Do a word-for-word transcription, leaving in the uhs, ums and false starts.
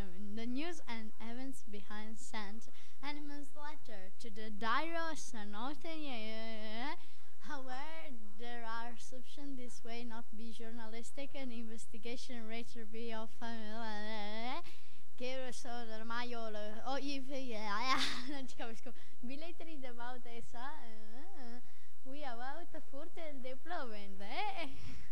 examine the news and events behind sent anonymous letter to the Diros and Northern. However, there are exceptions this way not be journalistic and investigation rate be of che so ormai io oh non ci capisco. Military about this uh, we about further deployment eh?